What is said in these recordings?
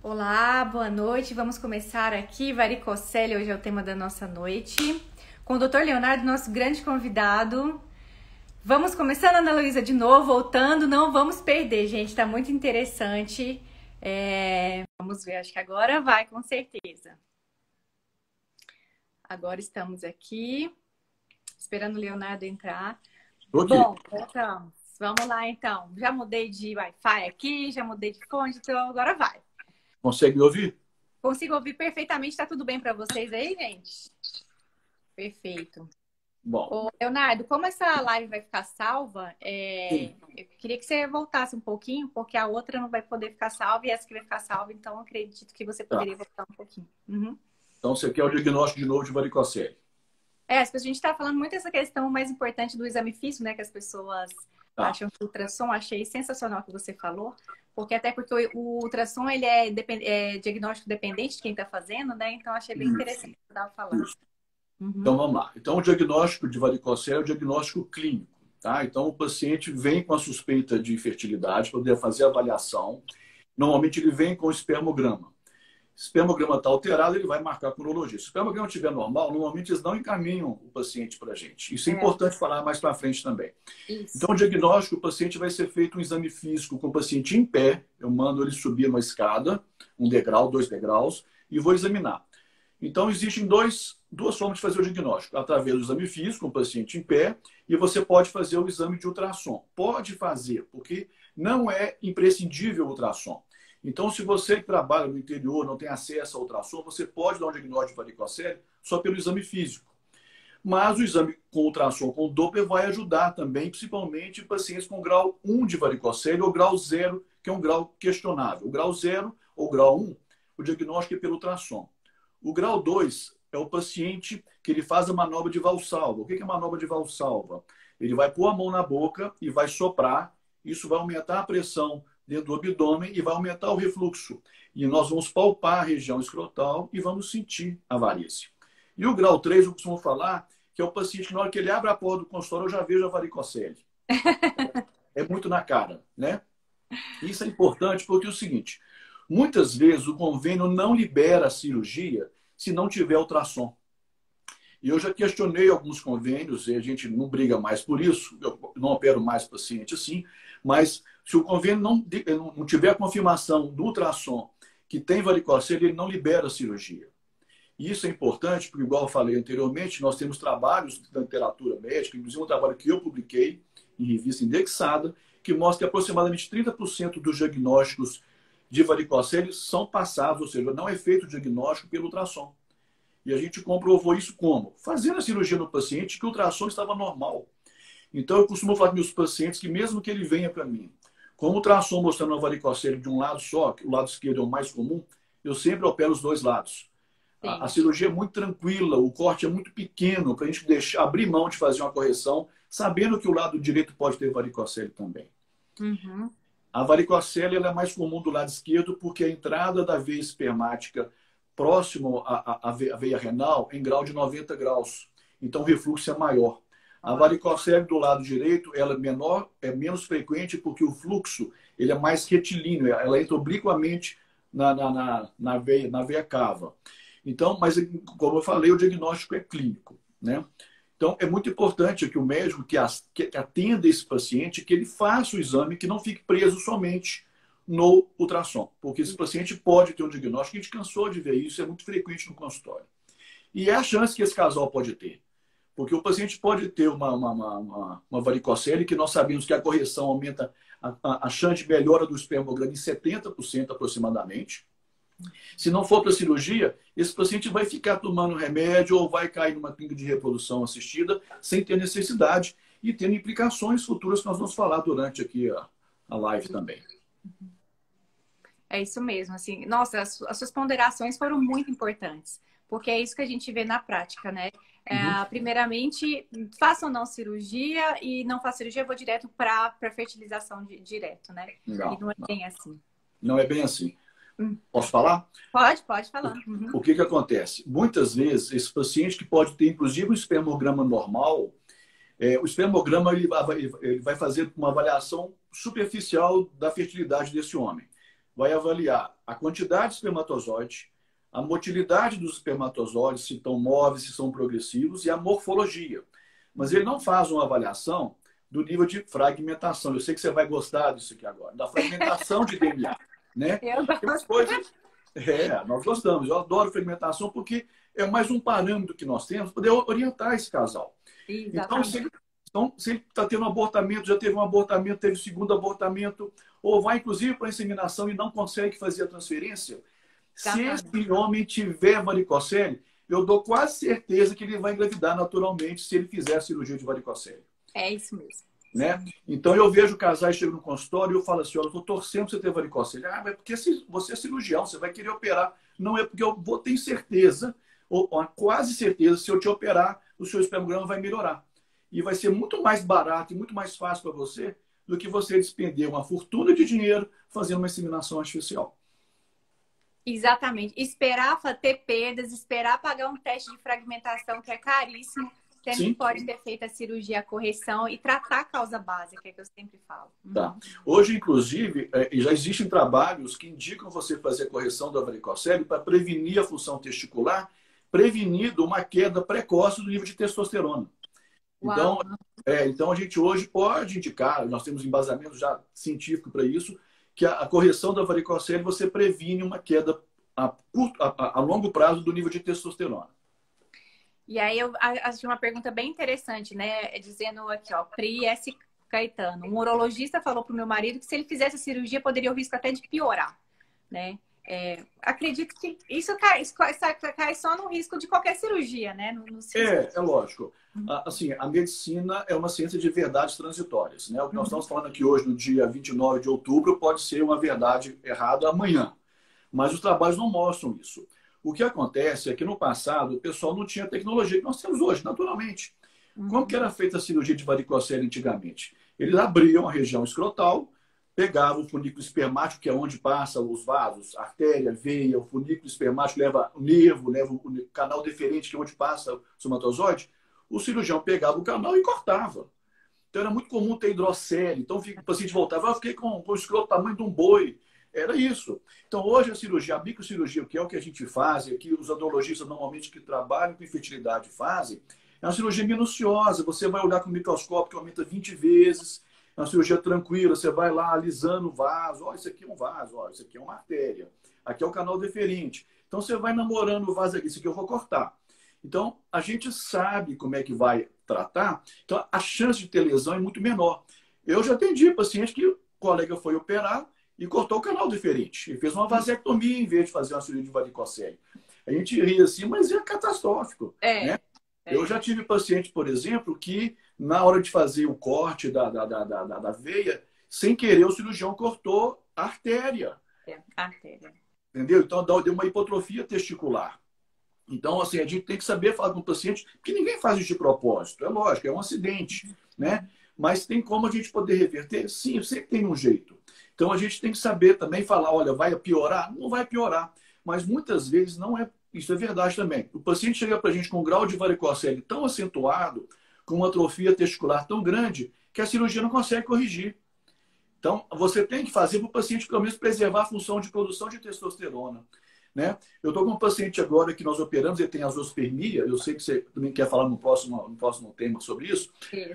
Olá, boa noite. Vamos começar aqui. Varicocele, hoje é o tema da nossa noite. Com o Dr. Leonardo, nosso grande convidado. Vamos começando, Ana Luísa, de novo, voltando. Não vamos perder, gente. Tá muito interessante. Vamos ver, acho que agora vai, com certeza. Agora estamos aqui, esperando o Leonardo entrar. Okay. Bom, voltamos. Vamos lá, então. Já mudei de Wi-Fi aqui, já mudei de fone, então agora vai. Consegue me ouvir? Consigo ouvir perfeitamente. Tá tudo bem para vocês aí, gente? Perfeito. Bom. Ô, Leonardo, como essa live vai ficar salva, eu queria que você voltasse um pouquinho, porque a outra não vai poder ficar salva e essa que vai ficar salva, então eu acredito que você poderia voltar um pouquinho. Uhum. Então, você quer o diagnóstico de novo de varicocele? A gente está falando muito dessa questão mais importante do exame físico, né? Que as pessoas acham que o ultrassom, achei sensacional o que você falou, porque o ultrassom ele é diagnóstico dependente de quem está fazendo, né? Então achei bem interessante o que você estava falando. Uhum. Então vamos lá. Então o diagnóstico de varicocele é o diagnóstico clínico, tá? Então o paciente vem com a suspeita de infertilidade, poder fazer a avaliação. Normalmente ele vem com espermograma. Se o espermograma está alterado, ele vai marcar com o urologista. Se o espermograma estiver normal, normalmente eles não encaminham o paciente para a gente. Isso é importante falar mais para frente também. Isso. Então, o diagnóstico, o paciente vai ser feito um exame físico com o paciente em pé. Eu mando ele subir uma escada, um degrau, 2 degraus, e vou examinar. Então, existem duas formas de fazer o diagnóstico. Através do exame físico, com o paciente em pé, e você pode fazer o exame de ultrassom. Pode fazer, porque não é imprescindível o ultrassom. Então, se você que trabalha no interior não tem acesso ao ultrassom, você pode dar um diagnóstico de varicocele só pelo exame físico. Mas o exame com ultrassom com Doppler vai ajudar também, principalmente em pacientes com grau 1 de varicocele ou grau 0, que é um grau questionável. O grau 0 ou grau 1, o diagnóstico é pelo ultrassom. O grau 2 é o paciente que ele faz a manobra de Valsalva. O que é a manobra de Valsalva? Ele vai pôr a mão na boca e vai soprar. Isso vai aumentar a pressão dentro do abdômen e vai aumentar o refluxo. E nós vamos palpar a região escrotal e vamos sentir a varícia. E o grau 3, eu costumo falar, que é o paciente que na hora que ele abre a porta do consultório, eu já vejo a varicocele. É muito na cara, né? Isso é importante porque é o seguinte, muitas vezes o convênio não libera a cirurgia se não tiver ultrassom. E eu já questionei alguns convênios, e a gente não briga mais por isso, eu não opero mais paciente assim, mas se o convênio não tiver a confirmação do ultrassom que tem varicocele, ele não libera a cirurgia. E isso é importante, porque, igual eu falei anteriormente, nós temos trabalhos da literatura médica, inclusive um trabalho que eu publiquei em revista indexada, que mostra que aproximadamente 30% dos diagnósticos de varicocele são passados, ou seja, não é feito o diagnóstico pelo ultrassom. E a gente comprovou isso como? Fazendo a cirurgia no paciente que o ultrassom estava normal. Então, eu costumo falar com meus pacientes que mesmo que ele venha para mim, com o ultrassom mostrando uma varicocele de um lado só, que o lado esquerdo é o mais comum, eu sempre opero os dois lados. A cirurgia é muito tranquila, o corte é muito pequeno para a gente abrir mão de fazer uma correção, sabendo que o lado direito pode ter varicocele também. Uhum. A varicocele ela é mais comum do lado esquerdo porque a entrada da veia espermática próximo à veia renal é em grau de 90 graus. Então o refluxo é maior. A varicocele do lado direito ela é menor, é menos frequente porque o fluxo ele é mais retilíneo, ela entra obliquamente na veia cava. Então, mas como eu falei, o diagnóstico é clínico, né? Então, é muito importante que o médico que atenda esse paciente, que ele faça o exame, que não fique preso somente no ultrassom, porque esse paciente pode ter um diagnóstico, a gente cansou de ver isso, é muito frequente no consultório. E é a chance que esse casal pode ter, porque o paciente pode ter uma varicocele, que nós sabemos que a correção aumenta a chance de melhora do espermograma em 70% aproximadamente. Se não for para cirurgia, esse paciente vai ficar tomando remédio ou vai cair numa clínica de reprodução assistida sem ter necessidade e tendo implicações futuras que nós vamos falar durante aqui a live também. É isso mesmo, assim, nossa, as suas ponderações foram muito importantes, porque é isso que a gente vê na prática, né? Primeiramente, faça ou não cirurgia e não faça cirurgia, eu vou direto para fertilização direto, né? Não, e não é bem assim. Não é bem assim. Posso falar? Pode falar. O que acontece? Muitas vezes, esse paciente que pode ter, inclusive, um espermograma normal, o espermograma ele vai fazer uma avaliação superficial da fertilidade desse homem. vai avaliar a quantidade de espermatozoide, a motilidade dos espermatozoides, se estão móveis, se são progressivos, e a morfologia. Mas ele não faz uma avaliação do nível de fragmentação. Eu sei que você vai gostar disso aqui agora, da fragmentação de DNA, né? Eu gosto. Nós gostamos. Eu adoro fragmentação porque é mais um parâmetro que nós temos para poder orientar esse casal. Exatamente. Então, se ele está tendo um abortamento, já teve um abortamento, teve segundo abortamento, ou vai inclusive para a inseminação e não consegue fazer a transferência, se esse homem tiver varicocele, eu dou quase certeza que ele vai engravidar naturalmente se ele fizer a cirurgia de varicocele. É isso mesmo. Né? Então eu vejo casais chegam no consultório e eu falo assim, olha, eu estou torcendo para você ter varicocele. Ah, mas porque você é cirurgião, você vai querer operar. Não é porque eu vou ter certeza, ou quase certeza, se eu te operar, o seu espermograma vai melhorar. E vai ser muito mais barato e muito mais fácil para você do que você despender uma fortuna de dinheiro fazendo uma inseminação artificial. Exatamente. Esperar ter perdas, esperar pagar um teste de fragmentação que é caríssimo. Sempre pode ter feito a cirurgia, a correção e tratar a causa básica, que eu sempre falo. Tá. Hoje, inclusive, já existem trabalhos que indicam você fazer a correção da varicocele para prevenir a função testicular, prevenindo uma queda precoce do nível de testosterona. Então, a gente hoje pode indicar, nós temos embasamento já científico para isso, que a correção da varicocele você previne uma queda a longo prazo do nível de testosterona. E aí eu achei uma pergunta bem interessante, né? Dizendo aqui, ó, Pri S. Caetano. Um urologista falou pro meu marido que se ele fizesse a cirurgia, poderia o risco até de piorar, né? Acredito que isso cai só no risco de qualquer cirurgia, né? É lógico. Assim, a medicina é uma ciência de verdades transitórias, né? O que nós estamos falando aqui hoje, no dia 29 de outubro, pode ser uma verdade errada amanhã. Mas os trabalhos não mostram isso. O que acontece é que no passado o pessoal não tinha a tecnologia que nós temos hoje, naturalmente. Como que era feita a cirurgia de varicocele antigamente? Eles abriam a região escrotal, pegavam o funículo espermático, que é onde passam os vasos, artéria, veia, o funículo espermático leva o nervo, leva o canal deferente, que é onde passa o espermatozoide. O cirurgião pegava o canal e cortava. Então era muito comum ter hidrocele. Então o paciente voltava, eu fiquei com o escroto do tamanho de um boi. Era isso. Então, hoje a cirurgia, a microcirurgia, que é o que a gente faz, e que os andrologistas normalmente que trabalham com infertilidade fazem, é uma cirurgia minuciosa. Você vai olhar com o microscópio que aumenta 20 vezes. É uma cirurgia tranquila. Você vai lá alisando o vaso. Ó, isso aqui é um vaso. Ó, isso aqui é uma artéria. Aqui é o canal deferente. Então, você vai namorando o vaso aqui. Isso aqui eu vou cortar. Então, a gente sabe como é que vai tratar. Então, a chance de ter lesão é muito menor. Eu já atendi paciente que o colega foi operar e cortou o canal deferente. E fez uma vasectomia em vez de fazer uma cirurgia de varicocele. A gente ri assim, mas é catastrófico. Né? Eu já tive paciente, por exemplo, que na hora de fazer o corte da veia, sem querer o cirurgião cortou a artéria. Artéria. Entendeu? Então deu uma hipotrofia testicular. Então, assim, a gente tem que saber falar com o paciente, porque ninguém faz isso de propósito. É lógico, é um acidente, né? Mas tem como a gente poder reverter? Sim, sempre tem um jeito. Então, a gente tem que saber também falar, olha, vai piorar? Não vai piorar. Mas muitas vezes não é. Isso é verdade também. O paciente chega para a gente com um grau de varicocele tão acentuado, com uma atrofia testicular tão grande, que a cirurgia não consegue corrigir. Então, você tem que fazer para o paciente, pelo menos, preservar a função de produção de testosterona. Né? Eu estou com um paciente agora que nós operamos, ele tem azospermia. Eu sei que você também quer falar no próximo tema sobre isso.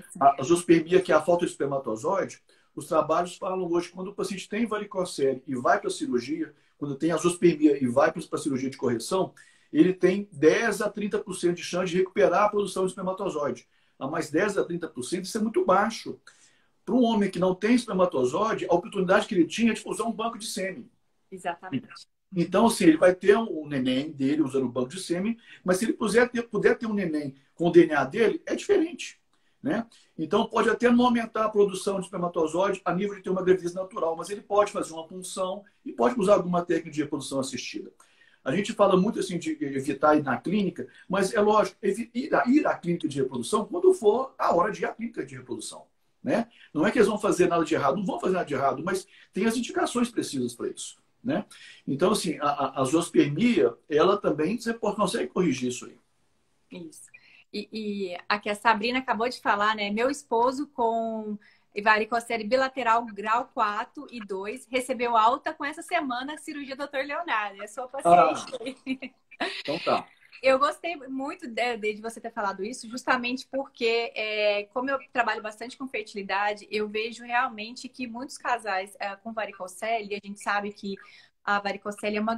A azospermia, que é a falta de espermatozoide. Os trabalhos falam hoje que quando o paciente tem varicocele e vai para a cirurgia, quando tem azospermia e vai para a cirurgia de correção, ele tem 10 a 30% de chance de recuperar a produção de espermatozoide. A mais 10 a 30%, isso é muito baixo. Para um homem que não tem espermatozoide, a oportunidade que ele tinha é de usar um banco de sêmen. Exatamente. Então, assim, ele vai ter o neném dele usando o banco de sêmen, mas se ele puder ter um neném com o DNA dele, é diferente. Né? Então, pode até não aumentar a produção de espermatozoide a nível de ter uma gravidez natural, mas ele pode fazer uma punção e pode usar alguma técnica de reprodução assistida. A gente fala muito assim de evitar ir na clínica, mas é lógico, ir à clínica de reprodução quando for a hora de ir à clínica de reprodução. Né? Não é que eles vão fazer nada de errado, não vão fazer nada de errado, mas tem as indicações precisas para isso. Né? Então, assim, a zoospermia, ela também, você consegue corrigir isso aí. Isso. E a que a Sabrina acabou de falar, né? Meu esposo com E varicocele bilateral grau 4 e 2. Recebeu alta com essa semana a cirurgia do Dr. Leonardo. É sua Ah, paciente. então tá. Eu gostei muito de você ter falado isso, justamente porque, como eu trabalho bastante com fertilidade, eu vejo realmente que muitos casais com varicocele, a gente sabe que a varicocele é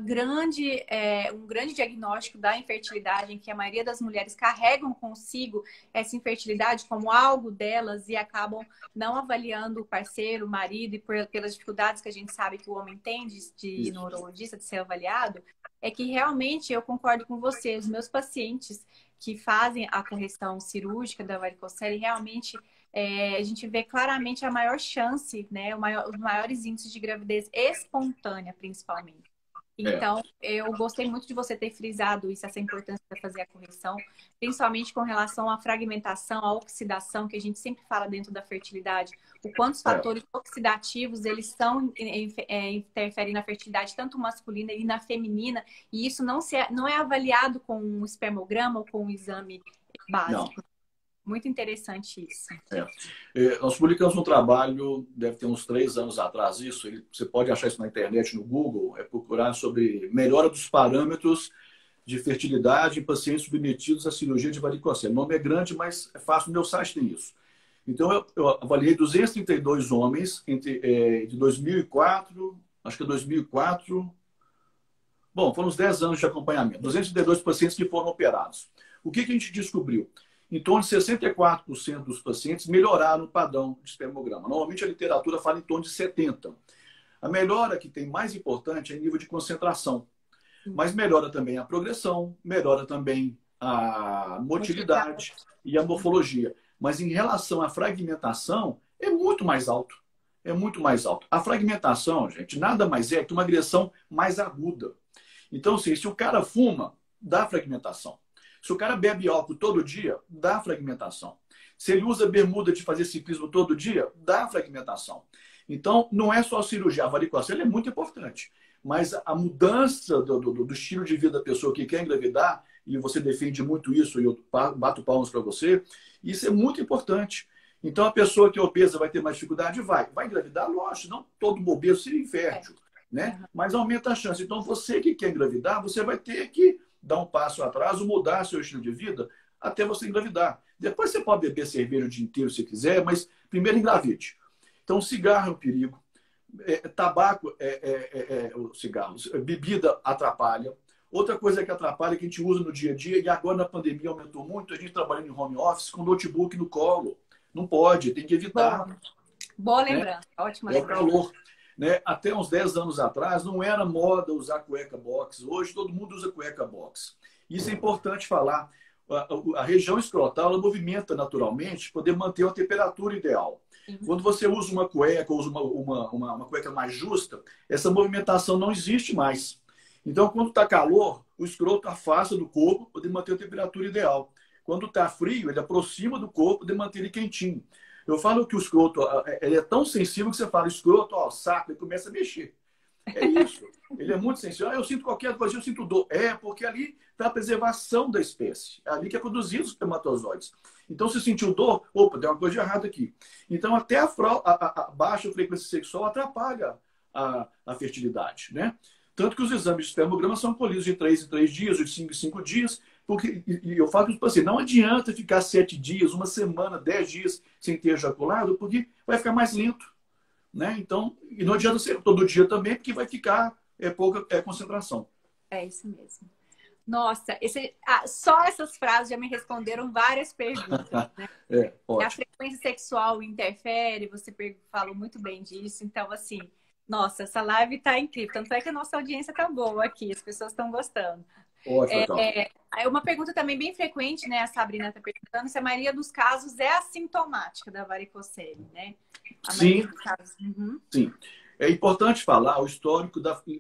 um grande diagnóstico da infertilidade, em que a maioria das mulheres carregam consigo essa infertilidade como algo delas e acabam não avaliando o parceiro, o marido, e pelas dificuldades que a gente sabe que o homem tem de ir no urologista, de ser avaliado. É que realmente eu concordo com você. Os meus pacientes que fazem a correção cirúrgica da varicocele, realmente a gente vê claramente a maior chance, né? Os maiores índices de gravidez espontânea, principalmente. É, Então, eu gostei muito de você ter frisado isso, essa importância de fazer a correção, principalmente com relação à fragmentação, à oxidação, que a gente sempre fala dentro da fertilidade, o quanto os é. fatores oxidativos, eles interferem na fertilidade, tanto masculina e na feminina, e isso não é avaliado com um espermograma ou com um exame Não. básico. Muito interessante isso. Nós publicamos um trabalho, deve ter uns 3 anos atrás, isso. Você pode achar isso na internet, no Google, procurar sobre melhora dos parâmetros de fertilidade em pacientes submetidos à cirurgia de varicocele. O nome é grande, mas é fácil, no meu site tem isso. Então, eu avaliei 232 homens de 2004, acho que é 2004. Bom, foram uns 10 anos de acompanhamento. 232 pacientes que foram operados. O que a gente descobriu? Em torno de 64% dos pacientes melhoraram o padrão de espermograma. Normalmente a literatura fala em torno de 70%. A melhora que tem mais importante é o nível de concentração. Mas melhora também a progressão, melhora também a motilidade e a morfologia. Mas em relação à fragmentação, é muito mais alto. É muito mais alto. A fragmentação, gente, nada mais é que uma agressão mais aguda. Então, assim, se o cara fuma, dá fragmentação. Se o cara bebe álcool todo dia, dá fragmentação. Se ele usa bermuda de fazer ciclismo todo dia, dá fragmentação. Então, não é só a cirurgia. A varicocele é muito importante. Mas a mudança do estilo de vida da pessoa que quer engravidar, e você defende muito isso, e eu bato palmas para você, isso é muito importante. Então, a pessoa que é obesa vai ter mais dificuldade? Vai engravidar? Lógico, não todo obeso seria infértil, né? Mas aumenta a chance. Então, você que quer engravidar, você vai ter que dar um passo atrás, mudar seu estilo de vida até você engravidar. Depois você pode beber cerveja o dia inteiro se quiser, mas primeiro engravide. Então, cigarro é um perigo. Tabaco o cigarro. Bebida atrapalha. Outra coisa que atrapalha, que a gente usa no dia a dia, e agora na pandemia aumentou muito, a gente trabalhando em home office com notebook no colo. Não pode, tem que evitar. Boa lembrança, né? Ótima lembrança. É o calor. Né? Até uns 10 anos atrás, não era moda usar cueca box. Hoje, todo mundo usa cueca box. Isso é importante falar. A região escrotal, ela movimenta naturalmente para poder manter a temperatura ideal. Quando você usa uma cueca, ou usa uma cueca mais justa, essa movimentação não existe mais. Então, quando está calor, o escroto afasta do corpo para poder manter a temperatura ideal. Quando está frio, ele aproxima do corpo para poder manter ele quentinho. Eu falo que o escroto ele é tão sensível que você fala, escroto, ó, saco, ele começa a mexer. É isso. Ele é muito sensível. Eu sinto qualquer coisa, eu sinto dor. Porque ali está a preservação da espécie. É ali que é produzido os espermatozoides. Então, se sentiu dor, opa, tem uma coisa de errado aqui. Então, até a baixa frequência sexual atrapalha a fertilidade, né? Tanto que os exames de espermograma são colhidos de 3 em 3 dias, de 5 em 5 dias, porque, e eu falo para os pacientes, não adianta ficar 7 dias, uma semana, 10 dias sem ter ejaculado, porque vai ficar mais lento. Né? Então, e não adianta ser todo dia também, porque vai ficar pouca concentração. É isso mesmo. Nossa, só essas frases já me responderam várias perguntas. Né? A frequência sexual interfere, você falou muito bem disso. Então, assim, nossa, essa live tá incrível. Tanto é que a nossa audiência tá boa aqui, as pessoas estão gostando. Ótimo, uma pergunta também bem frequente, né? A Sabrina está perguntando se a maioria dos casos é assintomática da varicocele, né? Sim. Sim. É importante falar o histórico,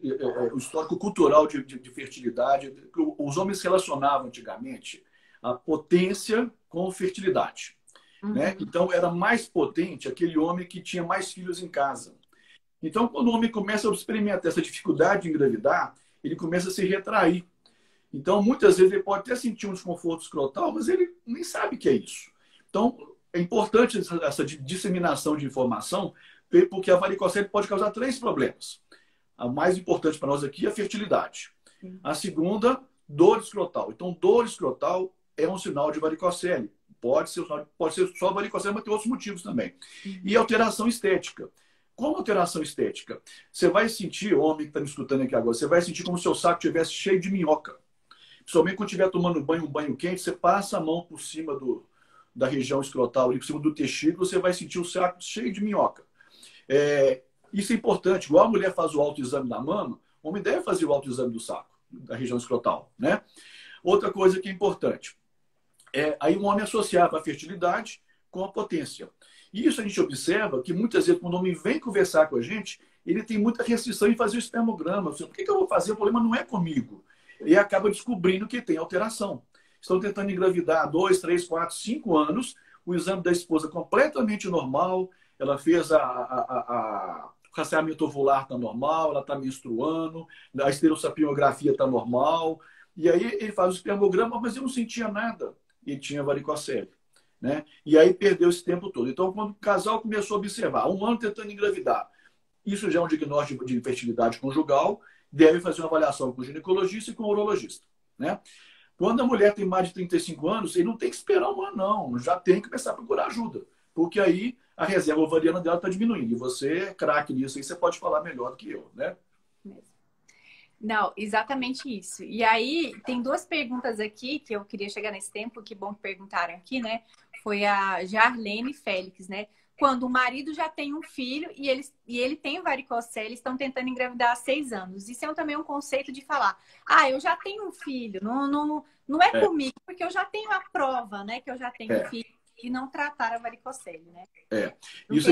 o histórico cultural de fertilidade. Os homens relacionavam antigamente a potência com fertilidade. Né? Então, era mais potente aquele homem que tinha mais filhos em casa. Então, quando o homem começa a experimentar essa dificuldade de engravidar, ele começa a se retrair. Então, muitas vezes, ele pode até sentir um desconforto escrotal, mas ele nem sabe o que é isso. Então, é importante essa disseminação de informação, porque a varicocele pode causar três problemas. A mais importante para nós aqui é a fertilidade. A segunda, dor escrotal. Então, dor escrotal é um sinal de varicocele. Pode ser só varicocele, mas tem outros motivos também. E alteração estética. Como alteração estética? Você vai sentir, homem que está me escutando aqui agora, você vai sentir como se o seu saco estivesse cheio de minhoca. Principalmente quando estiver tomando banho, um banho quente, você passa a mão por cima da região escrotal, ali por cima do testículo, você vai sentir o saco cheio de minhoca. Isso é importante. Igual a mulher faz o autoexame da mama, o homem deve fazer o autoexame do saco, da região escrotal, né? Outra coisa que é importante. Aí o homem associava a fertilidade com a potência. E isso a gente observa que muitas vezes, quando o homem vem conversar com a gente, ele tem muita restrição em fazer o espermograma. Por que eu vou fazer? O problema não é comigo. E acaba descobrindo que tem alteração. Estão tentando engravidar há 2, 3, 4, 5 anos. O exame da esposa completamente normal. Ela fez o rastreamento ovular está normal, ela está menstruando, a esterossapiografia está normal. E aí ele faz o espermograma, mas eu não sentia nada. E tinha varicocele. Né? E aí perdeu esse tempo todo. Então, quando o casal começou a observar, 1 ano tentando engravidar, isso já é um diagnóstico de infertilidade conjugal, deve fazer uma avaliação com o ginecologista e com o urologista. Né? Quando a mulher tem mais de 35 anos, ele não tem que esperar 1 ano, não. Já tem que começar a procurar ajuda. Porque aí a reserva ovariana dela está diminuindo. E você é craque nisso, aí você pode falar melhor do que eu, né? Não, exatamente isso. E aí, tem 2 perguntas aqui que eu queria chegar nesse tempo, que bom que perguntaram aqui, né? Foi a Jarlene Félix, né? Quando o marido já tem um filho e ele tem varicocele, estão tentando engravidar há 6 anos. Isso é também um conceito de falar, eu já tenho um filho, não é comigo, porque eu já tenho a prova, né? Que eu já tenho um filho. E não tratar a varicocele, né? Isso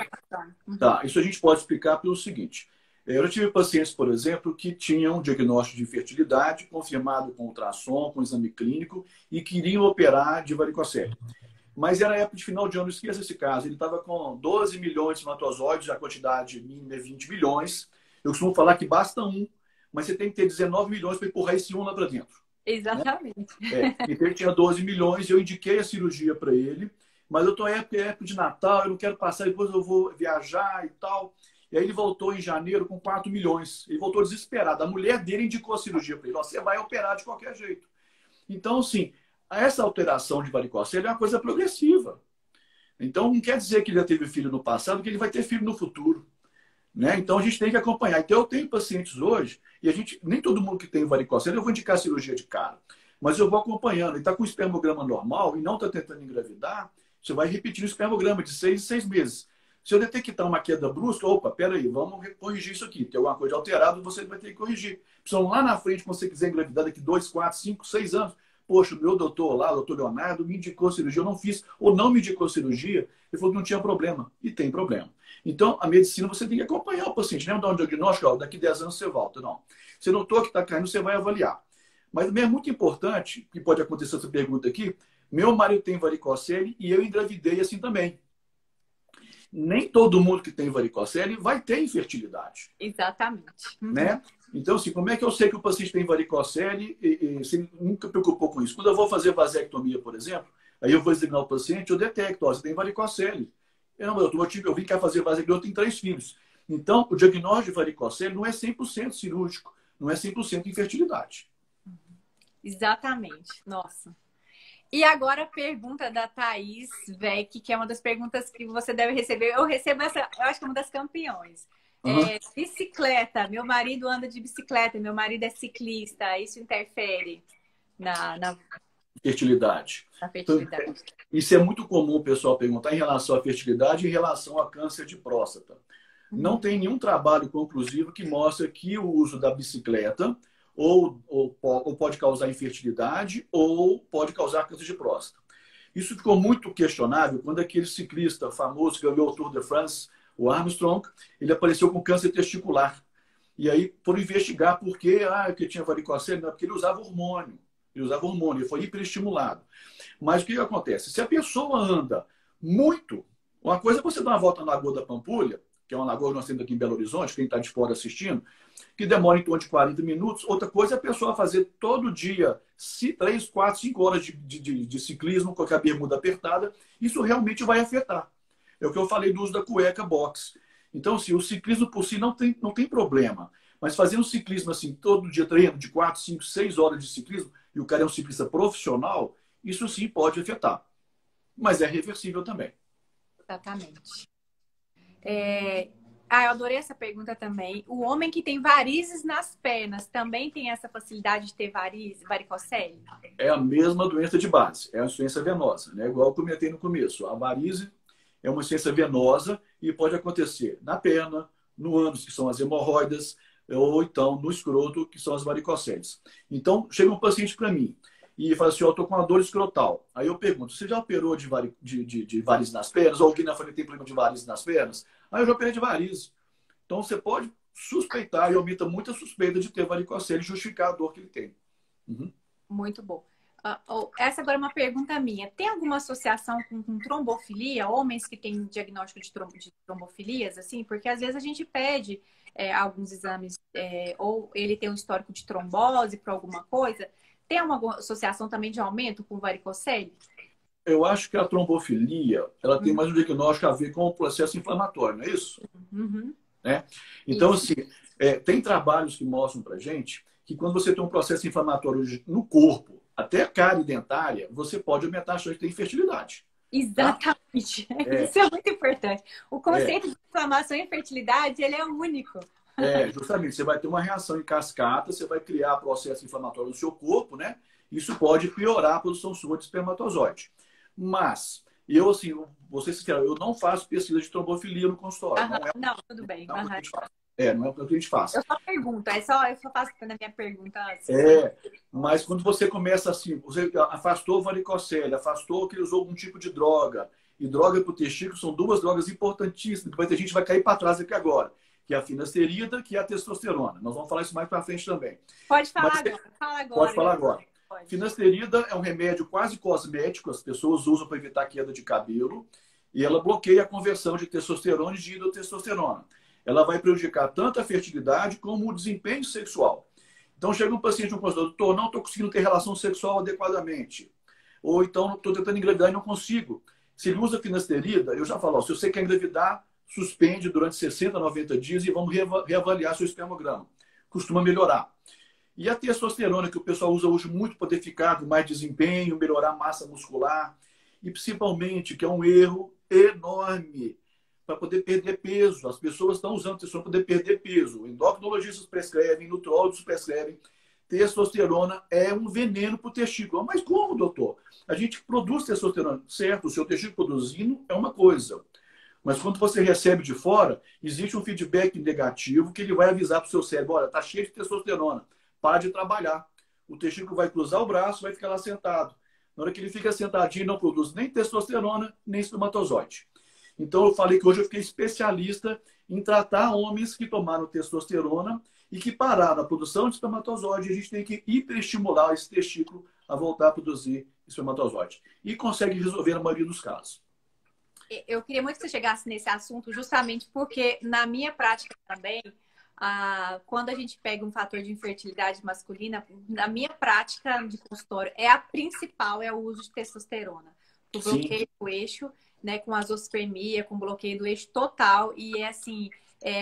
a gente pode explicar pelo seguinte. Eu tive pacientes, por exemplo, que tinham um diagnóstico de infertilidade confirmado com ultrassom, com exame clínico e queriam operar de varicocele. Mas era época de final de ano, esqueça esse caso. Ele estava com 12 milhões de espermatozoides, a quantidade mínima é 20 milhões. Eu costumo falar que basta 1, mas você tem que ter 19 milhões para empurrar esse 1 lá para dentro. Exatamente. Então ele tinha 12 milhões e eu indiquei a cirurgia para ele, mas eu estou em época de Natal, eu não quero passar, depois eu vou viajar e tal. E aí ele voltou em janeiro com 4 milhões. Ele voltou desesperado. A mulher dele indicou a cirurgia para ele. Você vai operar de qualquer jeito. Então, sim, essa alteração de varicocele é uma coisa progressiva. Então, não quer dizer que ele já teve filho no passado, que ele vai ter filho no futuro. Né? Então, a gente tem que acompanhar. Então, eu tenho pacientes hoje, e nem todo mundo que tem varicocele, eu vou indicar a cirurgia de cara. Mas eu vou acompanhando. Ele está com o espermograma normal e não está tentando engravidar, você vai repetindo o espermograma de 6 em 6 meses. Se eu detectar uma queda brusca, peraí, vamos corrigir isso aqui. Tem alguma coisa alterada, você vai ter que corrigir. Então, lá na frente, quando você quiser engravidar daqui 2, 4, 5, 6 anos, poxa, o meu doutor lá, o doutor Leonardo, me indicou cirurgia, eu não fiz, ou não me indicou cirurgia, ele falou que não tinha problema. E tem problema. Então, a medicina, você tem que acompanhar o paciente. Não é dar um diagnóstico, daqui 10 anos você volta. Não. Você notou que está caindo, você vai avaliar. Mas também é muito importante, que pode acontecer essa pergunta aqui, meu marido tem varicocele e eu engravidei assim também. Nem todo mundo que tem varicocele vai ter infertilidade. Exatamente. Né? Então, assim, como é que eu sei que o paciente tem varicocele e você nunca preocupou com isso? Quando eu vou fazer vasectomia, por exemplo, aí eu vou examinar o paciente, eu detecto, você tem varicocele. Eu vim cá fazer vasectomia, eu tenho 3 filhos. Então, o diagnóstico de varicocele não é 100% cirúrgico, não é 100% infertilidade. Exatamente. Nossa. E agora a pergunta da Thaís Vec, que é uma das perguntas que você deve receber. Eu recebo essa, eu acho que é uma das campeões. Bicicleta. Meu marido anda de bicicleta, meu marido é ciclista. Isso interfere na fertilidade. Fertilidade. Então, isso é muito comum o pessoal perguntar em relação à fertilidade e em relação a câncer de próstata. Não tem nenhum trabalho conclusivo que mostre que o uso da bicicleta ou pode causar infertilidade ou pode causar câncer de próstata. Isso ficou muito questionável quando aquele ciclista famoso que ganhou o Tour de France, o Armstrong, ele apareceu com câncer testicular. E aí foram investigar por quê? Porque tinha varicocele, não, porque ele usava hormônio. Ele foi hiperestimulado. Mas o que acontece? Se a pessoa anda muito, uma coisa é você dar uma volta na Lagoa da Pampulha, que é uma lagoa que nós temos aqui em Belo Horizonte, quem está de fora assistindo, que demora em torno de 40 minutos. Outra coisa é a pessoa fazer todo dia 3, 4, 5 horas de ciclismo com a bermuda apertada. Isso realmente vai afetar. É o que eu falei do uso da cueca box. Então, assim, o ciclismo por si não tem problema. Mas fazer um ciclismo assim, todo dia treino de 4, 5, 6 horas de ciclismo, e o cara é um ciclista profissional, isso sim pode afetar. Mas é reversível também. Exatamente. Eu adorei essa pergunta também. O homem que tem varizes nas pernas também tem essa facilidade de ter varicocele? É a mesma doença de base, é a insuficiência venosa, né? Igual eu comentei no começo. A varize é uma insuficiência venosa e pode acontecer na perna, no ânus, que são as hemorroidas, ou então no escroto, que são as varicoceles. Então, chega um paciente para mim e fala assim, eu estou com uma dor escrotal. Aí eu pergunto, você já operou de varize nas pernas? Ou alguém na família tem problema de varize nas pernas? Aí eu já operei de varize. Então, você pode suspeitar, e omita muita suspeita de ter varicocele e justificar a dor que ele tem. Uhum. Muito bom. Essa agora é uma pergunta minha. Tem alguma associação com trombofilia? Homens que têm diagnóstico de trombofilias, assim? Porque às vezes a gente pede alguns exames, ou ele tem um histórico de trombose por alguma coisa. Tem alguma associação também de aumento com varicocele? Eu acho que a trombofilia, ela tem mais um diagnóstico a ver com o processo inflamatório, não é isso? Uhum. Né? Então, Isso. assim, tem trabalhos que mostram pra gente que quando você tem um processo inflamatório no corpo, até a cárie dentária, você pode aumentar a chance de ter infertilidade. Exatamente. Tá? Isso é muito importante. O conceito de inflamação e infertilidade, ele é único. Justamente. Você vai ter uma reação em cascata, você vai criar processo inflamatório no seu corpo, né? Isso pode piorar a produção sua de espermatozoide. Mas, eu, assim, vou ser sincero, eu não faço pesquisa de trombofilia no consultório. Não, tudo bem. Não é o que a gente faz. Não é o que a gente faz. Eu só pergunto, eu só faço na minha pergunta. Mas quando você começa assim, você afastou varicocele, afastou que usou algum tipo de droga, e droga para o testículo são duas drogas importantíssimas, que muita gente vai cair para trás aqui agora, que é a finasterida, que é a testosterona. Nós vamos falar isso mais para frente também. Pode falar agora. Fala agora. Pode falar agora. Pode. Finasterida é um remédio quase cosmético, as pessoas usam para evitar queda de cabelo, e ela bloqueia a conversão de testosterona e de hidrotestosterona. Ela vai prejudicar tanto a fertilidade como o desempenho sexual. Então, chega um paciente no consultório, doutor, não estou conseguindo ter relação sexual adequadamente. Ou então, estou tentando engravidar e não consigo. Se ele usa finasterida, eu já falo, se você quer engravidar, suspende durante 60, 90 dias e vamos reavaliar seu espermograma. Costuma melhorar. E a testosterona, que o pessoal usa hoje muito para poder ficar com mais desempenho, melhorar a massa muscular. E principalmente, que é um erro enorme, para poder perder peso. As pessoas estão usando testosterona para poder perder peso. Endocrinologistas prescrevem, nutrólogos prescrevem. Testosterona é um veneno para o testículo. Mas como, doutor? A gente produz testosterona, certo? O seu testículo produzindo é uma coisa. Mas quando você recebe de fora, existe um feedback negativo que ele vai avisar para o seu cérebro, olha, está cheio de testosterona, para de trabalhar. O testículo vai cruzar o braço, vai ficar lá sentado. Na hora que ele fica sentadinho, não produz nem testosterona, nem espermatozoide. Então, eu falei que hoje eu fiquei especialista em tratar homens que tomaram testosterona e que pararam a produção de espermatozoide. E a gente tem que hiperestimular esse testículo a voltar a produzir espermatozoide. E consegue resolver na maioria dos casos. Eu queria muito que você chegasse nesse assunto, justamente porque, na minha prática também, quando a gente pega um fator de infertilidade masculina, na minha prática de consultório, a principal é o uso de testosterona. O bloqueio do eixo, né, com azospermia, com bloqueio do eixo total. E assim,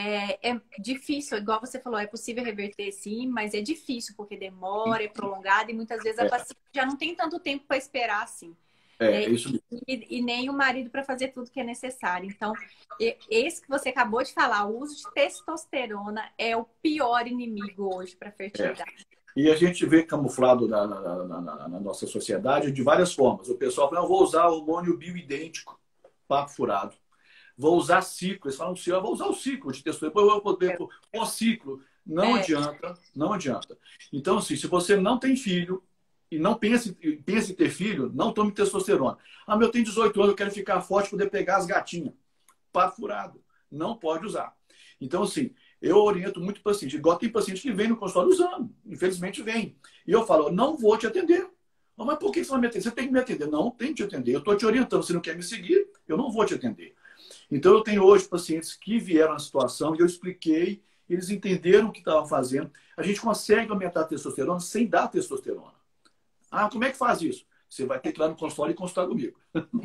é difícil, igual você falou, é possível reverter sim, mas é difícil, porque demora, é prolongado, e muitas vezes a paciente já não tem tanto tempo para esperar assim. Isso. E nem o marido para fazer tudo que é necessário. Então, esse que você acabou de falar, o uso de testosterona é o pior inimigo hoje para a fertilidade. E a gente vê camuflado na nossa sociedade de várias formas. O pessoal fala, eu vou usar hormônio bioidêntico, papo furado. Vou usar ciclo. Eles falam, eu vou usar o ciclo de testosterona, depois eu vou poder o ciclo. Não adianta, não adianta. Então, assim, se você não tem filho, e não pense em ter filho, não tome testosterona. Eu tenho 18 anos, eu quero ficar forte, poder pegar as gatinhas. Papo furado. Não pode usar. Então, assim, eu oriento muito paciente. Igual tem paciente que vem no consultório usando. Infelizmente vem. E eu falo, não vou te atender. Mas por que você vai me atender? Você tem que me atender. Não, tem que te atender. Eu estou te orientando. Se não quer me seguir, eu não vou te atender. Então, eu tenho hoje pacientes que vieram à situação e eu expliquei, eles entenderam o que estavam fazendo. A gente consegue aumentar a testosterona sem dar testosterona. Ah, como é que faz isso? Você vai ter que ir lá no consultório e consultar comigo.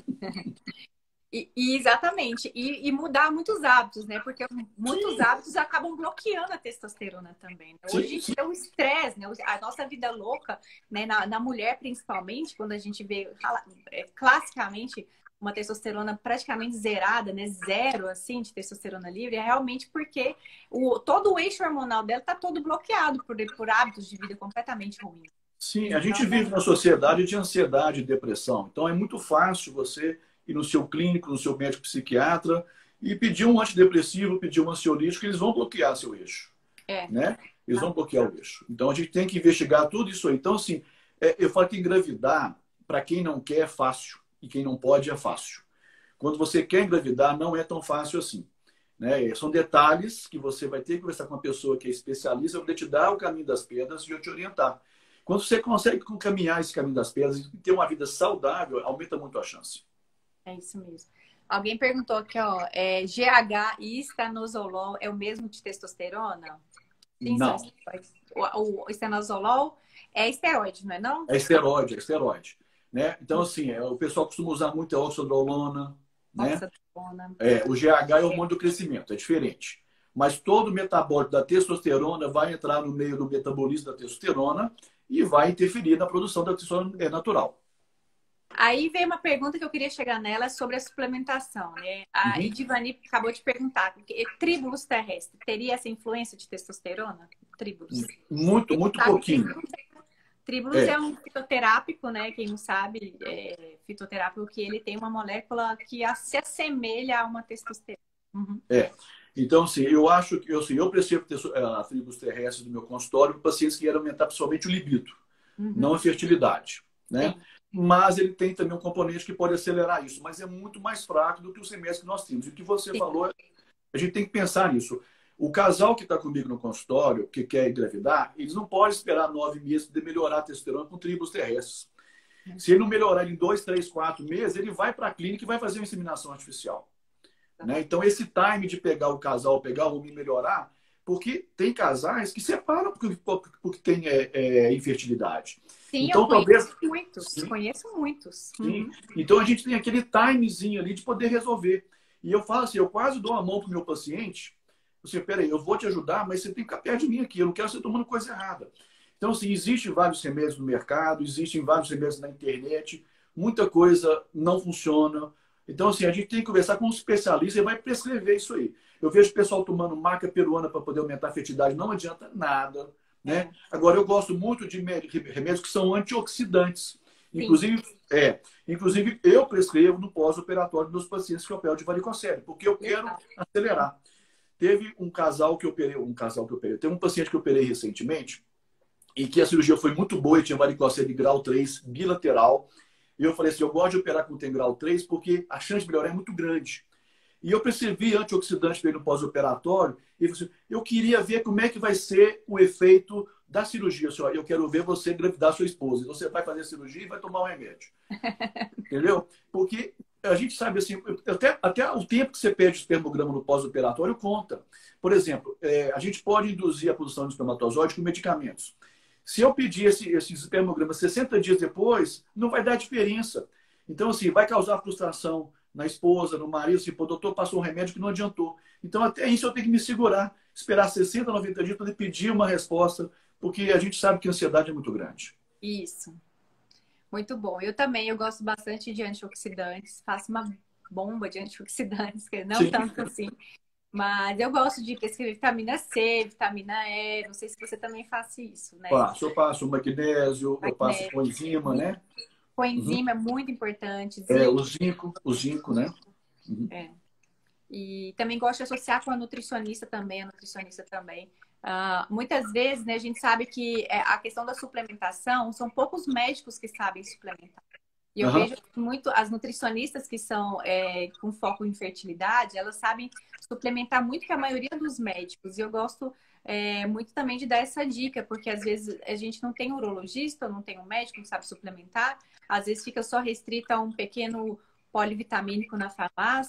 Exatamente. E mudar muitos hábitos, né? Porque muitos Sim, hábitos acabam bloqueando a testosterona também, né? sim, Hoje sim. é o estresse, né? A nossa vida louca, né? Na mulher, principalmente, quando a gente vê classicamente uma testosterona praticamente zerada, né? Zero, assim, de testosterona livre, é realmente porque todo o eixo hormonal dela tá todo bloqueado por hábitos de vida completamente ruins. Sim, a gente Então, vive numa sociedade de ansiedade e depressão. Então, é muito fácil você ir no seu clínico, no seu médico psiquiatra e pedir um antidepressivo, pedir um ansiolítico, eles vão bloquear seu eixo, é. né? Eles vão bloquear o eixo. Então, a gente tem que investigar tudo isso aí. Então, assim, eu falo que engravidar, para quem não quer, é fácil. E quem não pode, é fácil. Quando você quer engravidar, não é tão fácil assim. Né? São detalhes que você vai ter que conversar com uma pessoa que é especialista para te dar o caminho das pedras e eu te orientar. Quando você consegue caminhar esse caminho das pedras e ter uma vida saudável, aumenta muito a chance. É isso mesmo. Alguém perguntou aqui, ó, GH e estanozolol é o mesmo de testosterona? Sim, são Não. esteroides. O estanozolol é esteroide, não é não? É esteroide, é esteroide. Né? Então, assim, o pessoal costuma usar muito a oxandrolona, né? Oxandrolona. O GH é o hormônio do crescimento, é diferente. Mas todo o metabólico da testosterona vai entrar no meio do metabolismo da testosterona e vai interferir na produção da testosterona natural. Aí veio uma pergunta que eu queria chegar nela sobre a suplementação, né? A Uhum. Idivani acabou de perguntar, tríbulos terrestres, teria essa influência de testosterona? Tríbulos. Muito, Quem não muito sabe, pouquinho. tríbulos É, é um fitoterápico, né? Quem não sabe, fitoterápico que ele tem uma molécula que se assemelha a uma testosterona. Uhum. é. Então, assim, eu acho que eu prescrevo tribos terrestres do meu consultório para pacientes que querem aumentar principalmente o libido, não Uhum. a fertilidade, né? Sim. Mas ele tem também um componente que pode acelerar isso, mas é muito mais fraco do que os remédios que nós temos. E o que você Sim. falou, a gente tem que pensar nisso. O casal que está comigo no consultório, que quer engravidar, eles não podem esperar 9 meses para melhorar a testosterona com tribos terrestres. Se ele não melhorar em 2, 3, 4 meses, ele vai para a clínica e vai fazer uma inseminação artificial. Né? Então, esse time de pegar o casal, pegar o homem e melhorar, porque tem casais que separam porque tem infertilidade. Sim, eu Então, talvez. conheço muitos. Sim, Conheço muitos. sim. Uhum. Então, a gente tem aquele timezinho ali de poder resolver. E eu falo assim: eu quase dou a mão para o meu paciente. Você, peraí, eu vou te ajudar, mas você tem que ficar perto de mim aqui. Eu não quero você tomando coisa errada. Então, assim, existem vários remédios no mercado, existem vários remédios na internet, muita coisa não funciona. Então, assim, a gente tem que conversar com um especialista e vai prescrever isso aí. Eu vejo o pessoal tomando maca peruana para poder aumentar a fertilidade, não adianta nada. Né? É. Agora, eu gosto muito de remédios que são antioxidantes. Sim. Inclusive, eu prescrevo no pós-operatório dos pacientes que operam de varicocele, porque eu quero Legal. acelerar. Teve um casal que eu operei, teve um paciente que eu operei recentemente, e que a cirurgia foi muito boa e tinha varicocele de grau 3 bilateral. E eu falei assim, eu gosto de operar com tem grau 3 porque a chance de melhorar é muito grande. E eu percebi antioxidante dele no pós-operatório e falei assim, eu queria ver como é que vai ser o efeito da cirurgia. Senhora, eu quero ver você engravidar sua esposa. Então você vai fazer a cirurgia e vai tomar um remédio. Entendeu? Porque a gente sabe assim, até o tempo que você perde o espermograma no pós-operatório conta. Por exemplo, a gente pode induzir a produção de espermatozoide com medicamentos. Se eu pedir esse espermograma 60 dias depois, não vai dar diferença. Então, assim, vai causar frustração na esposa, no marido, assim, pô, o doutor passou um remédio que não adiantou. Então, até isso eu tenho que me segurar, esperar 60, 90 dias para pedir uma resposta, porque a gente sabe que a ansiedade é muito grande. Isso. Muito bom. Eu também, eu gosto bastante de antioxidantes. Faço uma bomba de antioxidantes, que não Sim. tanto assim. Mas eu gosto de prescrever vitamina C, vitamina E. Não sei se você também faz isso, né? Eu passo magnésio, eu passo Magnésio. coenzima, né? Coenzima é muito importante. O zinco, né? Uhum. E também gosto de associar com a nutricionista também. Muitas vezes, né, a gente sabe que a questão da suplementação, são poucos médicos que sabem suplementar. E eu Uhum. vejo muito as nutricionistas que são com foco em fertilidade, elas sabem suplementar muito que a maioria dos médicos. E eu gosto muito também de dar essa dica, porque às vezes a gente não tem urologista, não tem um médico que sabe suplementar, às vezes fica só restrita a um pequeno polivitamínico na farmácia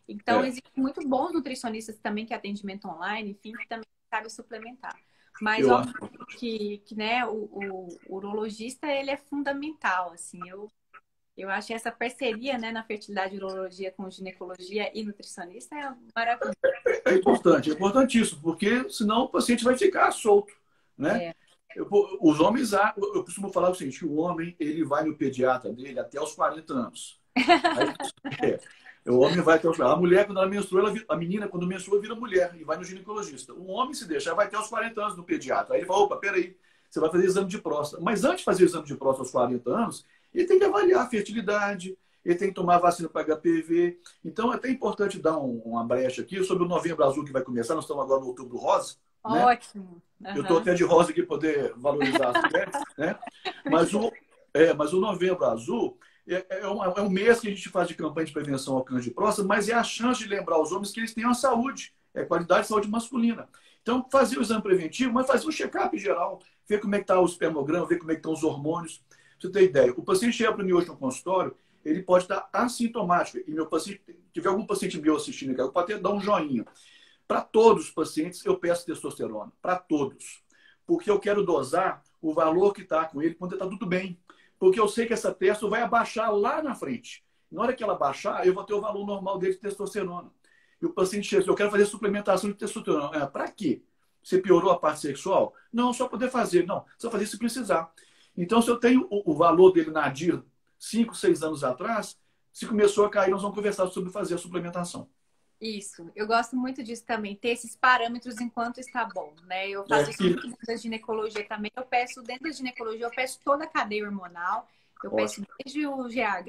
Então, existem muito bons nutricionistas também que atendimento online, enfim, que também sabem suplementar. Mas, Eu acho. óbvio que né, o urologista, ele é fundamental, assim. Eu acho essa parceria, né, na fertilidade e urologia com ginecologia e nutricionista é maravilhoso. É importante, é importantíssimo, porque senão o paciente vai ficar solto, né? É. Os homens, eu costumo falar o seguinte, que o homem, ele vai no pediatra dele até os 40 anos. Aí, o homem vai até os... A mulher, quando ela menstrua, a menina, quando menstrua, vira mulher e vai no ginecologista. O homem, se deixar, vai até os 40 anos no pediatra. Aí ele fala, opa, peraí, você vai fazer exame de próstata. Mas antes de fazer o exame de próstata aos 40 anos, ele tem que avaliar a fertilidade, ele tem que tomar vacina para HPV. Então, é até importante dar uma brecha aqui sobre o Novembro Azul que vai começar. Nós estamos agora no Outubro Rosa, né? Ótimo. Eu estou até de rosa aqui para poder valorizar as mulheres, né? Mas o Novembro Azul é um mês que a gente faz de campanha de prevenção ao câncer de próstata, mas é a chance de lembrar os homens que eles têm uma saúde, qualidade de saúde masculina. Então, fazer o exame preventivo, mas fazer um check-up geral, ver como é que está o espermograma, ver como é que estão os hormônios. Pra você ter ideia, o paciente chega para mim hoje no consultório, ele pode estar assintomático. E meu paciente, se tiver algum paciente meu assistindo aqui, eu posso até dar um joinha. Para todos os pacientes, eu peço testosterona. Para todos. Porque eu quero dosar o valor que está com ele quando está tudo bem. Porque eu sei que essa testo vai abaixar lá na frente. Na hora que ela baixar, eu vou ter o valor normal dele de testosterona. E o paciente chega, eu quero fazer suplementação de testosterona. Para quê? Você piorou a parte sexual? Não, só poder fazer. Não, só fazer se precisar. Então, se eu tenho o valor dele na DIR 5, 6 anos atrás, se começou a cair, nós vamos conversar sobre fazer a suplementação. Isso, eu gosto muito disso também, ter esses parâmetros enquanto está bom, né? Eu faço isso muito dentro da ginecologia também. Eu peço, dentro da ginecologia, eu peço toda a cadeia hormonal. Eu peço desde o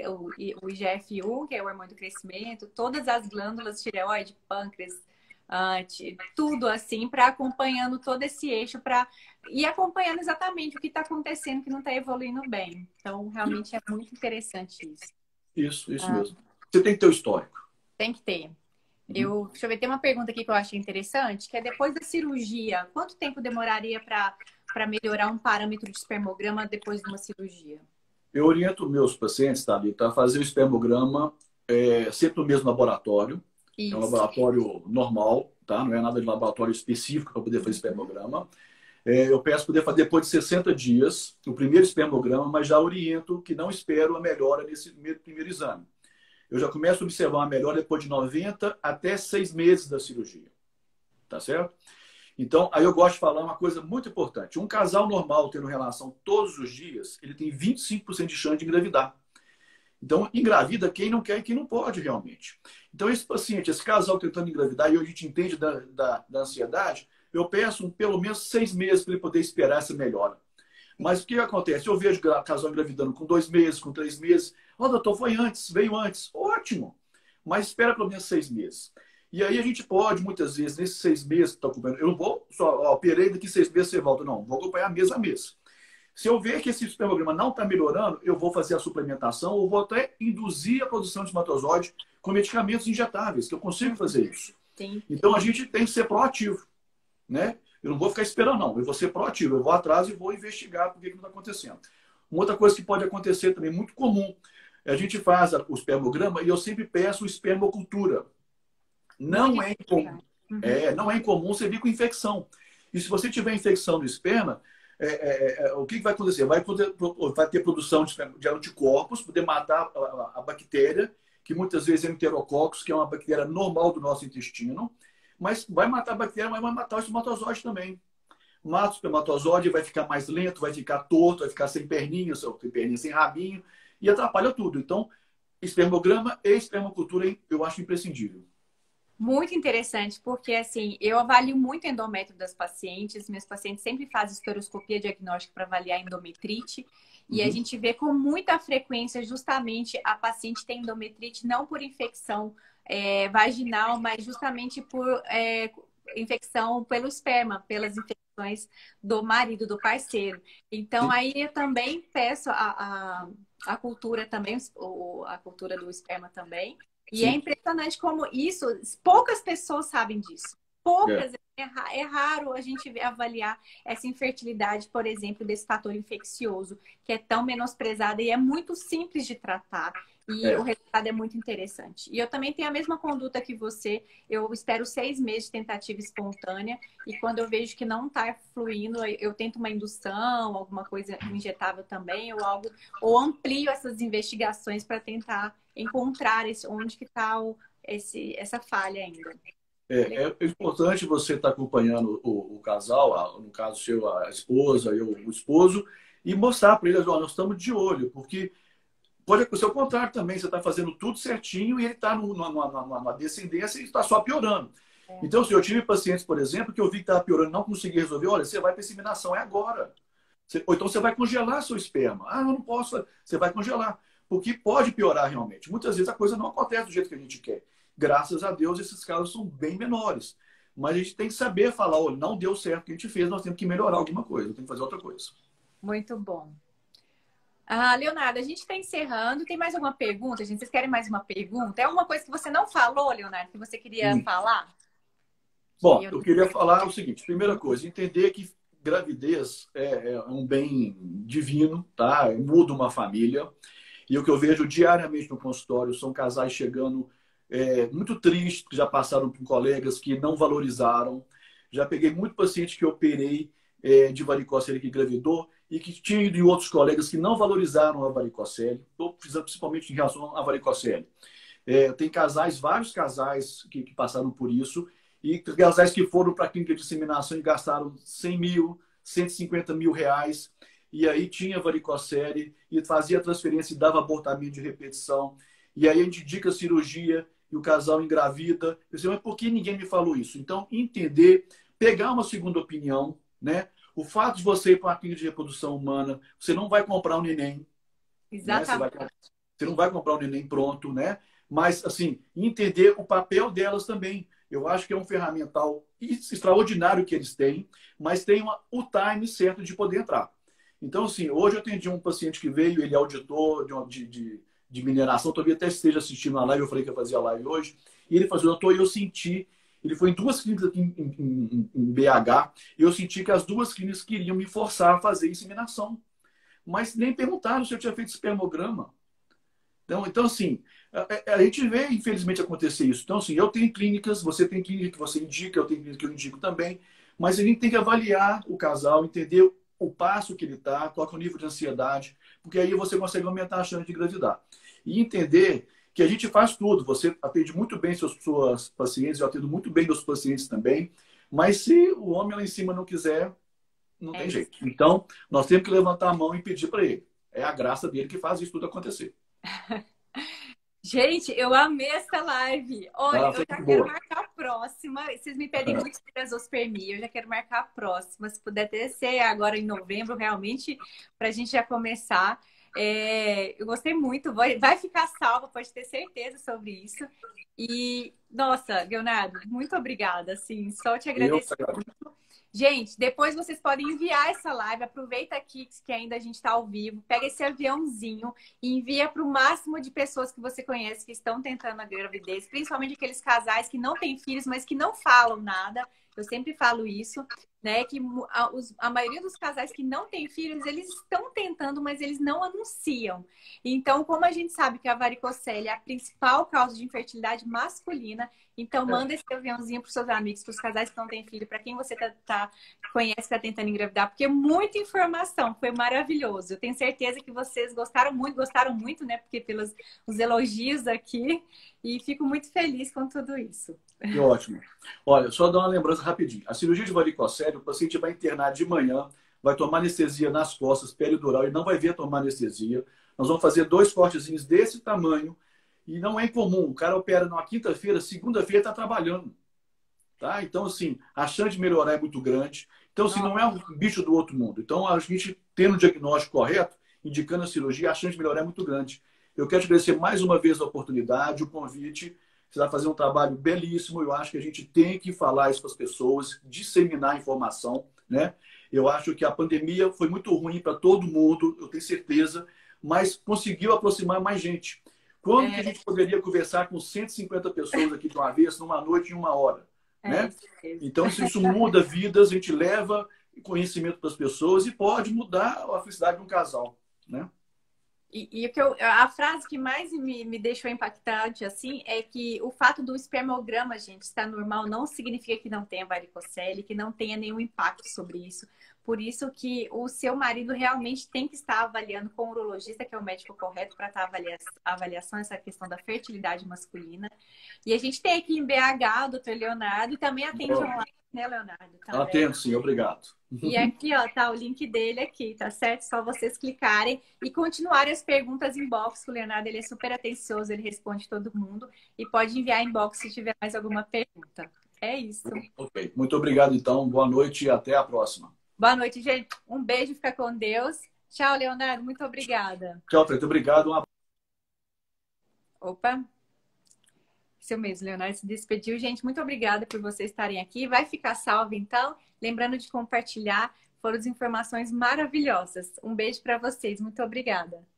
IGF-1, que é o hormônio do crescimento, todas as glândulas, tireoide, pâncreas, tudo assim, para acompanhando todo esse eixo, para ir acompanhando exatamente o que está acontecendo, que não está evoluindo bem. Então, realmente é muito interessante isso. Isso mesmo. Você tem que ter o histórico. Tem que ter. Deixa eu ver, tem uma pergunta aqui que eu achei interessante, que é depois da cirurgia, quanto tempo demoraria para melhorar um parâmetro de espermograma depois de uma cirurgia? Eu oriento meus pacientes, Thalita, a fazer o espermograma sempre no mesmo laboratório. Isso. É um laboratório normal, tá? Não é nada de laboratório específico para poder fazer espermograma. Eu peço poder fazer depois de 60 dias o primeiro espermograma, mas já oriento que não espero a melhora nesse primeiro exame. Eu já começo a observar uma melhora depois de 90 até 6 meses da cirurgia. Tá certo? Então, aí eu gosto de falar uma coisa muito importante. Um casal normal tendo relação todos os dias, ele tem 25% de chance de engravidar. Então, engravida quem não quer e quem não pode realmente. Então, esse paciente, esse casal tentando engravidar, e hoje a gente entende da ansiedade, eu peço pelo menos 6 meses para ele poder esperar essa melhora. Mas o que acontece? Eu vejo casal engravidando com 2 meses, com 3 meses. Doutor, foi antes, veio antes. Ótimo. Mas espera pelo menos 6 meses. E aí a gente pode, muitas vezes, nesses 6 meses que está acompanhando, eu não vou só, operei daqui 6 meses você volta. Não, vou acompanhar mês a mês. Se eu ver que esse espermograma não está melhorando, eu vou fazer a suplementação ou vou até induzir a produção de espermatozoide com medicamentos injetáveis, que eu consigo fazer isso. Sim. Então a gente tem que ser proativo, né? Eu não vou ficar esperando, não. Eu vou ser proativo. Eu vou atrás e vou investigar por que não está acontecendo. Uma outra coisa que pode acontecer também, muito comum, a gente faz o espermograma e eu sempre peço espermocultura. Não é incomum. Não é incomum você vir com infecção. E se você tiver infecção do esperma, o que vai acontecer? Vai ter produção de anticorpos, poder matar a bactéria, que muitas vezes é enterococcus, que é uma bactéria normal do nosso intestino, mas vai matar a bactéria, mas vai matar o espermatozoide também. Mata o espermatozoide, vai ficar mais lento, vai ficar torto, vai ficar sem perninha, sem rabinho, e atrapalha tudo. Então, espermograma e espermocultura eu acho imprescindível. Muito interessante, porque assim, eu avalio muito o endométrio das pacientes. Meus pacientes sempre fazem esteroscopia diagnóstica para avaliar a endometrite. E a gente vê com muita frequência justamente a paciente tem endometrite não por infecção vaginal, mas justamente por infecção pelo esperma, pelas infecções do marido, do parceiro. Então, aí eu também peço a cultura também, a cultura do esperma também. E é impressionante como isso, poucas pessoas sabem disso. Poucas. É raro a gente avaliar essa infertilidade, por exemplo, desse fator infeccioso, que é tão menosprezado e é muito simples de tratar. E o É, resultado é muito interessante. E eu também tenho a mesma conduta que você. Eu espero 6 meses de tentativa espontânea. E quando eu vejo que não está fluindo, eu tento uma indução, alguma coisa injetável também, ou algo, ou amplio essas investigações para tentar encontrar onde que está essa falha ainda. é importante você estar acompanhando o casal, no caso seu, a esposa e o esposo, e mostrar para eles, ó, nós estamos de olho, porque pode acontecer o contrário também, você está fazendo tudo certinho e ele está numa descendência e está só piorando. Então, se eu tive pacientes, por exemplo, que eu vi que estava piorando e não consegui resolver, olha, você vai para inseminação, é agora. Ou então você vai congelar seu esperma. Ah, eu não posso. Você vai congelar. Porque pode piorar realmente. Muitas vezes a coisa não acontece do jeito que a gente quer. Graças a Deus, esses casos são bem menores. Mas a gente tem que saber falar, olha, não deu certo o que a gente fez, nós temos que melhorar alguma coisa, temos que fazer outra coisa. Muito bom. Ah, Leonardo, a gente está encerrando. Tem mais alguma pergunta, gente? Vocês querem mais uma pergunta? É alguma coisa que você não falou, Leonardo, que você queria falar? Bom, eu queria falar o seguinte: primeira coisa, entender que gravidez é um bem divino, tá? Muda uma família. E o que eu vejo diariamente no consultório são casais chegando muito tristes, que já passaram por colegas que não valorizaram. Já peguei muito paciente que eu operei de varicocele que engravidou e que tinha ido em outros colegas que não valorizaram a varicocele, principalmente em relação à varicocele. Tem casais, vários casais que passaram por isso, e casais que foram para a clínica de inseminação e gastaram 100 mil, 150 mil reais, e aí tinha varicocele, e fazia transferência e dava abortamento de repetição, e aí a gente indica a cirurgia e o casal engravida. Eu disse, mas por que ninguém me falou isso? Então, entender, pegar uma segunda opinião, né? O fato de você ir para uma clínica de reprodução humana, você não vai comprar um neném, né? Exatamente. Você não vai comprar um neném pronto, né? Mas, assim, entender o papel delas também. Eu acho que é um ferramental extraordinário que eles têm, mas tem o time certo de poder entrar. Então, assim, hoje eu atendi um paciente que veio, ele é auditor de mineração, talvez até esteja assistindo a live, eu falei que ia fazer a live hoje, e ele falou, doutor, eu senti, ele foi em 2 clínicas aqui em BH, e eu senti que as 2 clínicas queriam me forçar a fazer inseminação, mas nem perguntaram se eu tinha feito espermograma. Então, assim, a gente vê, infelizmente, acontecer isso. Então, assim, eu tenho clínicas, você tem clínica que você indica, eu tenho clínica que eu indico também, mas a gente tem que avaliar o casal, entender o passo que ele está, qual é o nível de ansiedade, porque aí você consegue aumentar a chance de engravidar. E entender que a gente faz tudo. Você atende muito bem suas pacientes, eu atendo muito bem meus pacientes também, mas se o homem lá em cima não quiser, não tem jeito. Então, nós temos que levantar a mão e pedir para ele. É a graça dele que faz isso tudo acontecer. Gente, eu amei essa live. Olha, eu já quero marcar a próxima. Vocês me pedem muito sobre a zoospermia, eu já quero marcar a próxima. Se puder ser agora em novembro, realmente, para a gente já começar. Eu gostei muito, vai ficar salva, pode ter certeza sobre isso. E, nossa, Leonardo, muito obrigada. Assim, só te agradeço. Gente, depois vocês podem enviar essa live. Aproveita aqui que ainda a gente está ao vivo. Pega esse aviãozinho e envia para o máximo de pessoas que você conhece que estão tentando a gravidez, principalmente aqueles casais que não têm filhos, mas que não falam nada. Eu sempre falo isso, né? Que a maioria dos casais que não têm filhos, eles estão tentando, mas eles não anunciam. Então, como a gente sabe que a varicocele é a principal causa de infertilidade masculina, então manda esse aviãozinho para os seus amigos, para os casais que não têm filho, para quem você conhece, está tentando engravidar, porque muita informação, foi maravilhoso. Eu tenho certeza que vocês gostaram muito, né? Porque pelos os elogios aqui, e fico muito feliz com tudo isso. Que ótimo. Olha, só dar uma lembrança rapidinho. A cirurgia de varicocele, o paciente vai internar de manhã, vai tomar anestesia nas costas, peridural, e não vai ver tomar anestesia. Nós vamos fazer 2 cortezinhos desse tamanho, e não é incomum. O cara opera numa quinta-feira, segunda-feira está trabalhando. Tá? Então, assim, a chance de melhorar é muito grande. Então, assim, não é um bicho do outro mundo. Então, a gente, tendo o diagnóstico correto, indicando a cirurgia, a chance de melhorar é muito grande. Eu quero te agradecer mais uma vez a oportunidade, o convite. Você vai fazer um trabalho belíssimo. Eu acho que a gente tem que falar isso para as pessoas, disseminar a informação, né? Eu acho que a pandemia foi muito ruim para todo mundo, eu tenho certeza, mas conseguiu aproximar mais gente. Quando que a gente poderia conversar com 150 pessoas aqui de uma vez, numa noite, em 1 hora? né? Isso mesmo. Então, isso muda vidas, a gente leva conhecimento para as pessoas e pode mudar a felicidade de um casal, né? E a frase que mais me deixou impactante, assim, é que o fato do espermograma, gente, estar normal não significa que não tenha varicocele, que não tenha nenhum impacto sobre isso. Por isso que o seu marido realmente tem que estar avaliando com o urologista, que é o médico correto para estar avaliação, essa questão da fertilidade masculina. E a gente tem aqui em BH o doutor Leonardo, e também atende online, né, Leonardo? Também. Atento, sim, obrigado. E aqui, ó, tá o link dele aqui, tá certo? Só vocês clicarem e continuarem as perguntas inbox, que o Leonardo, ele é super atencioso, ele responde todo mundo. E pode enviar inbox se tiver mais alguma pergunta. É isso. Ok, muito obrigado, então. Boa noite e até a próxima. Boa noite, gente. Um beijo, fica com Deus. Tchau, Leonardo. Muito obrigada. Tchau, Preto. Obrigado. Opa. Seu mesmo, Leonardo se despediu. Gente, muito obrigada por vocês estarem aqui. Vai ficar salvo, então. Lembrando de compartilhar. Foram as informações maravilhosas. Um beijo para vocês. Muito obrigada.